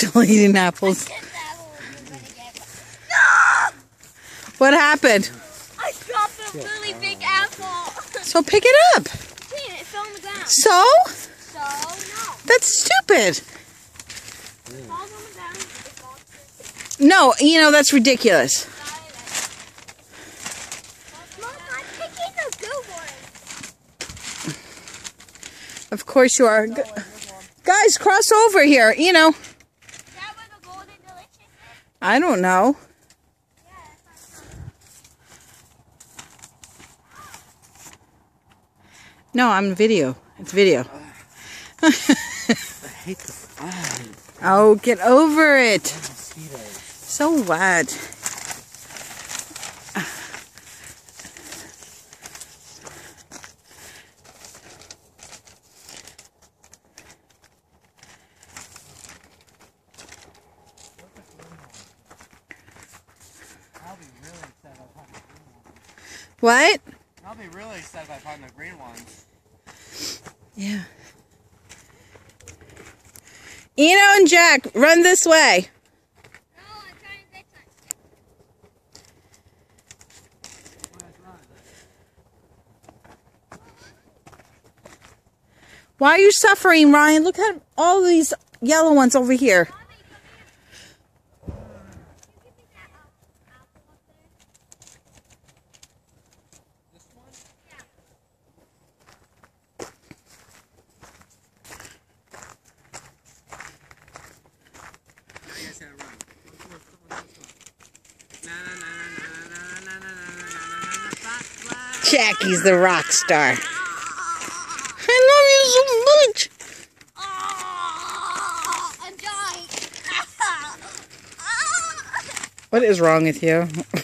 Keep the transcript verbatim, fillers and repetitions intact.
still eating apples. No! What happened? I dropped a really big apple. So pick it up. See, it fell on the ground. So? So, no. That's stupid. It falls on the ground. It falls. No, you know, that's ridiculous. Mom, I'm picking the good one. Of course you are. Gu- Guys, cross over here, you know. Is that where the golden delicious is? I don't know. Yeah, that's No, I'm video. It's video. I hate the fly. Oh, get over it. Mosquitoes. So what? I'll be really upset if I find the green ones. What? I'll be really upset if I find the green ones. Yeah. Eno and Jack, run this way. No, I'm trying this one. Why are you suffering, Ryan? Look at all these yellow ones over here. This one? I guess I run. Na na na na na na na na na na. Jackie's the rock star. I love you so much. Oh, I'm dying. What is wrong with you?